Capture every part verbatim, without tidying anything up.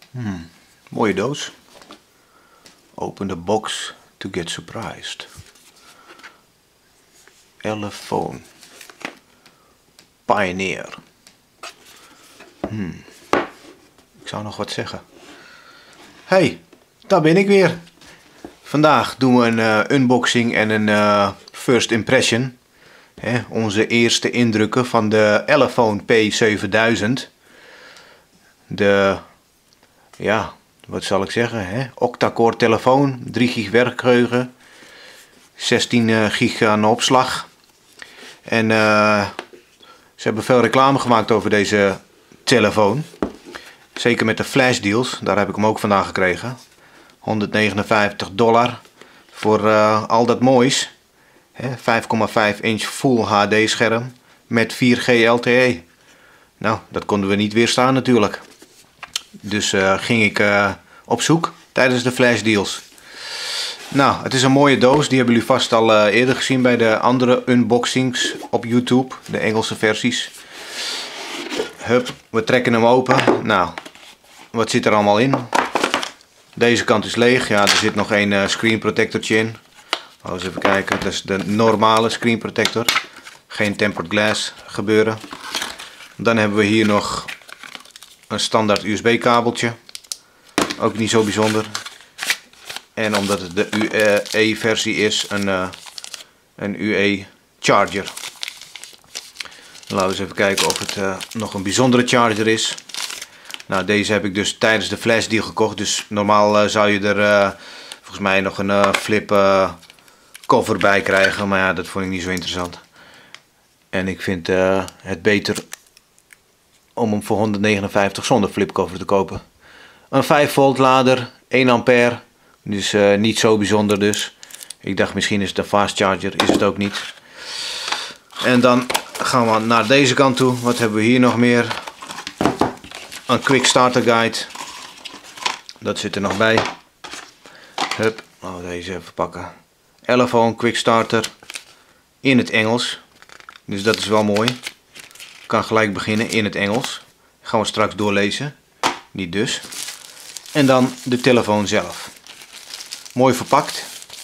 Hmm, mooie doos. Open the box to get surprised. Elephone. Pioneer. Hmm. Ik zou nog wat zeggen. Hey, daar ben ik weer. Vandaag doen we een uh, unboxing en een uh, first impression. Hè, onze eerste indrukken van de Elephone P zevenduizend. De, ja, wat zal ik zeggen, hè? Octa-core telefoon, drie gig werkgeheugen, zestien gig aan opslag. En uh, ze hebben veel reclame gemaakt over deze telefoon. Zeker met de flash deals, daar heb ik hem ook vandaag gekregen. honderdnegenenvijftig dollar voor uh, al dat moois. vijf komma vijf inch Full H D scherm met vier G L T E. Nou, dat konden we niet weerstaan natuurlijk. Dus uh, ging ik uh, op zoek tijdens de flash deals. Nou, het is een mooie doos. Die hebben jullie vast al uh, eerder gezien bij de andere unboxings op YouTube. De Engelse versies. Hup, we trekken hem open. Nou, wat zit er allemaal in? Deze kant is leeg. Ja, er zit nog een uh, screen protectortje in. Oh, eens even kijken. Dat is de normale screen protector. Geen tempered glass gebeuren. Dan hebben we hier nog een standaard U S B kabeltje. Ook niet zo bijzonder. En omdat het de U E versie is, een, uh, een U E charger. Laten we eens even kijken of het uh, nog een bijzondere charger is. Nou, deze heb ik dus tijdens de flash deal gekocht. Dus normaal uh, zou je er uh, volgens mij nog een uh, flip uh, cover bij krijgen. Maar ja, dat vond ik niet zo interessant. En ik vind uh, het beter om hem voor honderdnegenenvijftig zonder flipcover te kopen. Een vijf volt lader, één ampère. Dus uh, niet zo bijzonder dus. Ik dacht misschien is het een fast charger, is het ook niet. En dan gaan we naar deze kant toe. Wat hebben we hier nog meer? Een quick starter guide. Dat zit er nog bij. Hup, oh, deze even pakken. Elephone quick starter in het Engels. Dus dat is wel mooi. Ik kan gelijk beginnen in het Engels. Gaan we straks doorlezen. Niet dus. En dan de telefoon zelf. Mooi verpakt.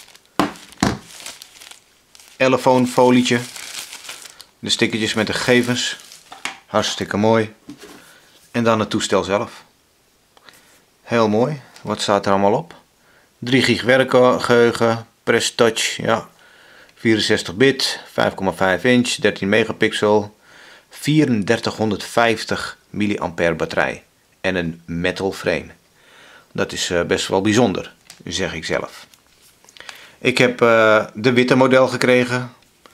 Elephone folietje. De stickertjes met de gegevens. Hartstikke mooi. En dan het toestel zelf. Heel mooi. Wat staat er allemaal op? drie gig werkgeheugen. Press touch. Ja. vierenzestig bit. vijf komma vijf inch. dertien megapixel. vierentdertighonderdvijftig milliampère batterij. En een metal frame. Dat is best wel bijzonder, zeg ik zelf. Ik heb uh, de witte model gekregen.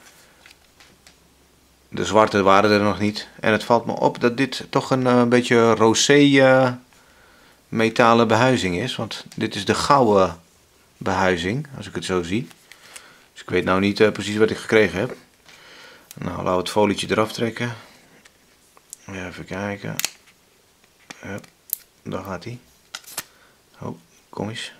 De zwarte waren er nog niet. En het valt me op dat dit toch een uh, beetje rosé uh, metalen behuizing is. Want dit is de gouden behuizing, als ik het zo zie. Dus ik weet nou niet uh, precies wat ik gekregen heb. Nou, laten we het folietje eraf trekken. Even kijken. Hup, daar gaat hij. Oh, kom eens.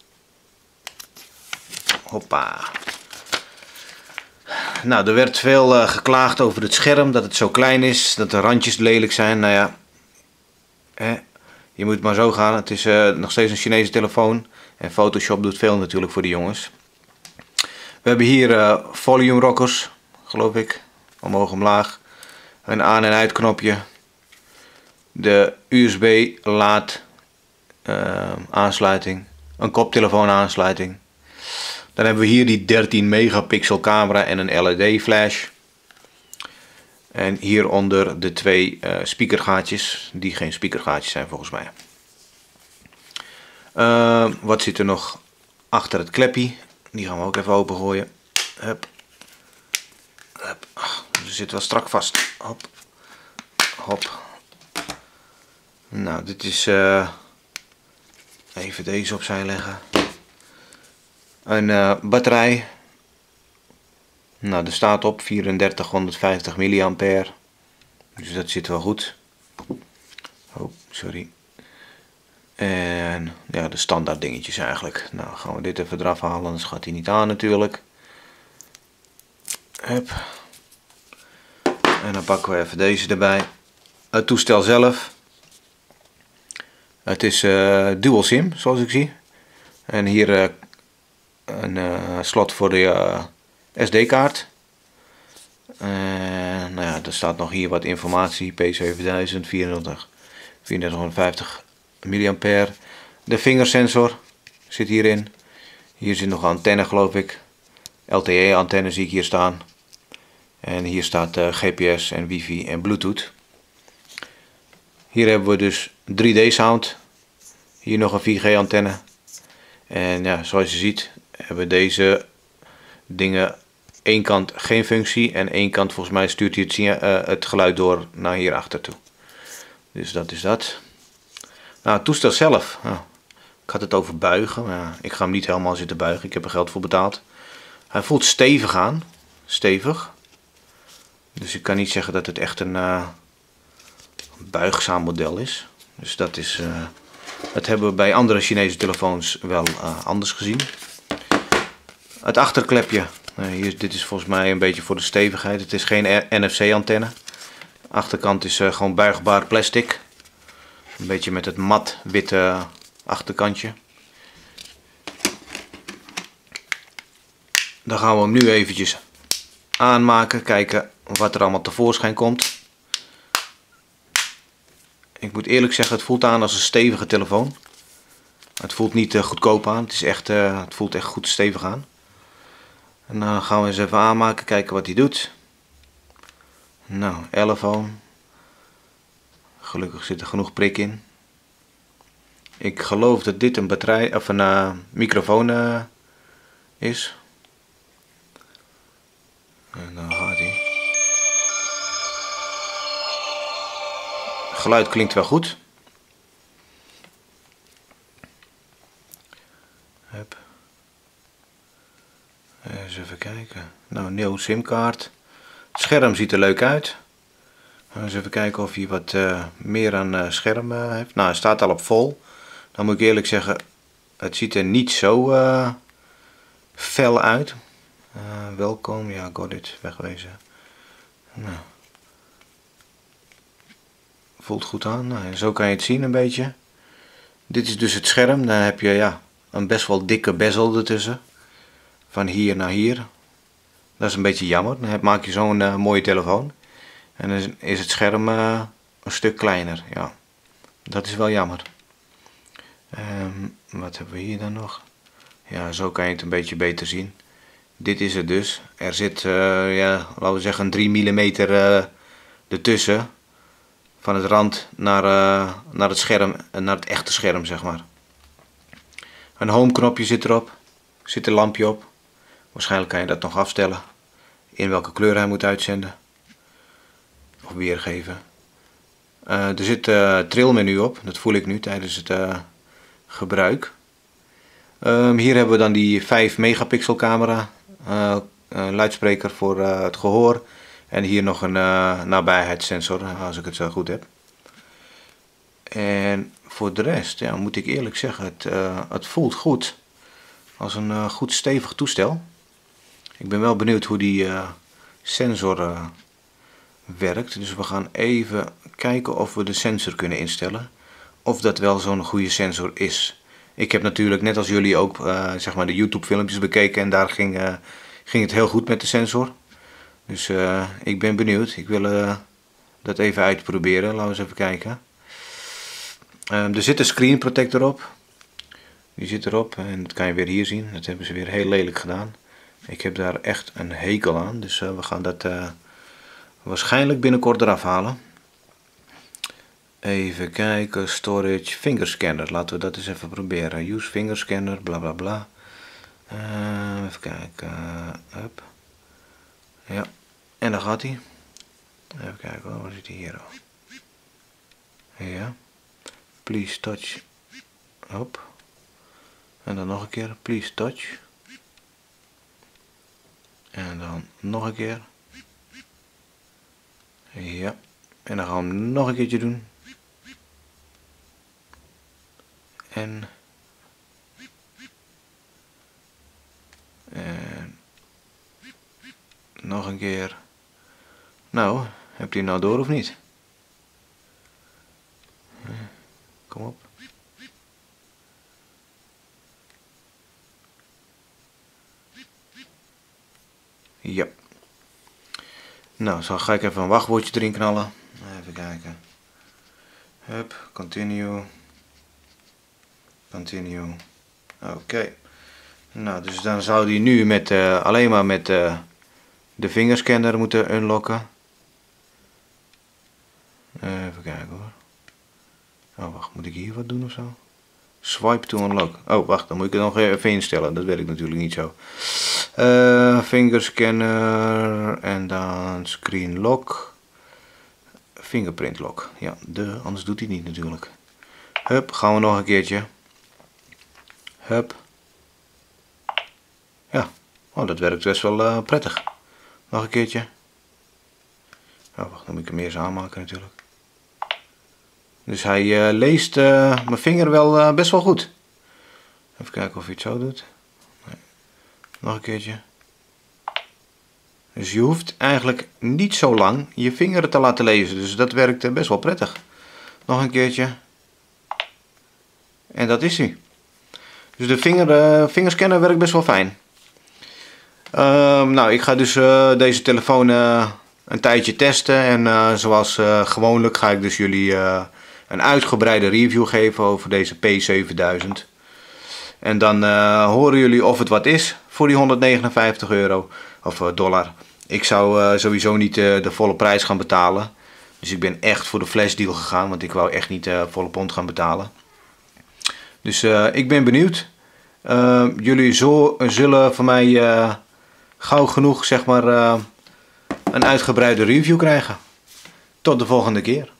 Hoppa. Nou, er werd veel uh, geklaagd over het scherm, dat het zo klein is, dat de randjes lelijk zijn. Nou ja, hè, je moet maar zo gaan. Het is uh, nog steeds een Chinese telefoon en Photoshop doet veel natuurlijk voor de jongens. We hebben hier uh, volume rockers, geloof ik, omhoog omlaag. Een aan- en uitknopje. De U S B laad uh, aansluiting. Een koptelefoon aansluiting. Dan hebben we hier die dertien megapixel camera en een L E D flash. En hieronder de twee uh, speakergaatjes, die geen speakergaatjes zijn volgens mij. Uh, wat zit er nog achter het klepje? Die gaan we ook even opengooien. Hup. Hup. Ze zit wel strak vast. Hop. Hop. Nou, dit is... Uh, even deze opzij leggen. Een uh, batterij. Nou, er staat op vierentdertighonderdvijftig milliampère. Dus dat zit wel goed. Oh, sorry. En ja, de standaard dingetjes eigenlijk. Nou, gaan we dit even eraf halen, anders gaat hij niet aan natuurlijk. Hup. En dan pakken we even deze erbij. Het toestel zelf. Het is uh, dual sim, zoals ik zie. En hier uh, een uh, slot voor de uh, S D-kaart. Uh, nou ja, er staat nog hier wat informatie. P zevenduizend, vierentwintig, vierentwintighonderdvijftig milliampère. De vingersensor zit hierin. Hier zit nog een antenne, geloof ik. L T E-antenne zie ik hier staan. En hier staat uh, G P S en wifi en bluetooth. Hier hebben we dus drie D sound. Hier nog een vier G antenne. En ja, zoals je ziet hebben deze dingen één kant geen functie. En één kant volgens mij stuurt hij het, uh, het geluid door naar hier achter toe. Dus dat is dat. Nou, het toestel zelf. Nou, ik had het over buigen. Maar ja, ik ga hem niet helemaal zitten buigen. Ik heb er geld voor betaald. Hij voelt stevig aan. Stevig. Dus ik kan niet zeggen dat het echt een uh, buigzaam model is. Dus dat is... Uh, dat hebben we bij andere Chinese telefoons wel uh, anders gezien. Het achterklepje. Uh, hier, dit is volgens mij een beetje voor de stevigheid. Het is geen N F C antenne. De achterkant is uh, gewoon buigbaar plastic. Een beetje met het mat witte achterkantje. Dan gaan we hem nu eventjes aanmaken. Kijken wat er allemaal tevoorschijn komt. Ik moet eerlijk zeggen, het voelt aan als een stevige telefoon. Het voelt niet uh, goedkoop aan. Het, is echt, uh, het voelt echt goed stevig aan. En dan gaan we eens even aanmaken. Kijken wat hij doet. Nou, elf ohm. Gelukkig zit er genoeg prik in. Ik geloof dat dit een batterij of een uh, microfoon uh, is. En dan gaat hij. Het geluid klinkt wel goed. Hup. Eens even kijken. Nou, nieuw simkaart. Het scherm ziet er leuk uit. Eens even kijken of hij wat uh, meer aan uh, scherm uh, heeft. Nou, hij staat al op vol. Dan moet ik eerlijk zeggen, het ziet er niet zo uh, fel uit. Uh, welkom, ja, got it, wegwezen. Nou. Voelt goed aan. Nou, en zo kan je het zien een beetje. Dit is dus het scherm. Dan heb je ja, een best wel dikke bezel ertussen. Van hier naar hier. Dat is een beetje jammer. Dan maak je zo'n uh, mooie telefoon. En dan is het scherm uh, een stuk kleiner. Ja, dat is wel jammer. Um, wat hebben we hier dan nog? Ja, zo kan je het een beetje beter zien. Dit is het dus. Er zit, uh, ja, laten we zeggen, drie millimeter uh, ertussen. Van het rand naar, uh, naar het scherm, naar het echte scherm, zeg maar. Een home knopje zit erop. Er zit een lampje op. Waarschijnlijk kan je dat nog afstellen. In welke kleur hij moet uitzenden. Of weergeven. Uh, er zit uh, trilmenu op. Dat voel ik nu tijdens het uh, gebruik. Um, hier hebben we dan die vijf megapixel camera. Uh, uh, luidspreker voor uh, het gehoor. En hier nog een uh, nabijheidssensor, als ik het zo goed heb. En voor de rest, ja, moet ik eerlijk zeggen, het, uh, het voelt goed. Als een uh, goed stevig toestel. Ik ben wel benieuwd hoe die uh, sensor uh, werkt. Dus we gaan even kijken of we de sensor kunnen instellen. Of dat wel zo'n goede sensor is. Ik heb natuurlijk net als jullie ook uh, zeg maar de YouTube filmpjes bekeken. En daar ging, uh, ging het heel goed met de sensor. Dus uh, ik ben benieuwd. Ik wil uh, dat even uitproberen. Laten we eens even kijken. Um, er zit een screen protector op. Die zit erop. En dat kan je weer hier zien. Dat hebben ze weer heel lelijk gedaan. Ik heb daar echt een hekel aan. Dus uh, we gaan dat uh, waarschijnlijk binnenkort eraf halen. Even kijken. Storage. Fingerscanner. Laten we dat eens even proberen. Use fingerscanner. Bla bla bla. Uh, even kijken. Uh, up. Ja. En dan gaat hij. Even kijken. Waar zit hij hier al? Ja. Please touch. Hop. En dan nog een keer. Please touch. En dan nog een keer. Ja. En dan gaan we hem nog een keertje doen. En. En. Nog een keer. Nou, hebt u nou door of niet? Kom op. Ja. Nou, zo ga ik even een wachtwoordje erin knallen. Even kijken. Hup, continue. Continue. Oké. Okay. Nou, dus dan zou die nu met, uh, alleen maar met uh, de vingerscanner moeten unlocken. Even kijken hoor. Oh, wacht, moet ik hier wat doen of zo? Swipe to unlock. Oh, wacht, dan moet ik het nog even instellen. Dat werkt natuurlijk niet zo. Uh, fingerscanner en dan screen lock. Fingerprint lock. Ja, de, anders doet hij niet natuurlijk. Hup, gaan we nog een keertje. Hup. Ja, oh, dat werkt best wel uh, prettig. Nog een keertje. Oh, wacht, dan moet ik hem eerst aanmaken natuurlijk. Dus hij uh, leest uh, mijn vinger wel uh, best wel goed. Even kijken of hij het zo doet. Nee. Nog een keertje. Dus je hoeft eigenlijk niet zo lang je vinger te laten lezen. Dus dat werkt uh, best wel prettig. Nog een keertje. En dat is hij. Dus de vinger, uh, vingerscanner werkt best wel fijn. Uh, nou, ik ga dus uh, deze telefoon uh, een tijdje testen. En uh, zoals uh, gewoonlijk ga ik dus jullie uh, een uitgebreide review geven over deze P zevenduizend. En dan uh, horen jullie of het wat is voor die honderdnegenenvijftig euro of uh, dollar. Ik zou uh, sowieso niet uh, de volle prijs gaan betalen. Dus ik ben echt voor de flashdeal gegaan, want ik wou echt niet uh, volle pond gaan betalen. Dus uh, ik ben benieuwd. Uh, jullie zo, uh, zullen van mij uh, gauw genoeg zeg maar, uh, een uitgebreide review krijgen. Tot de volgende keer.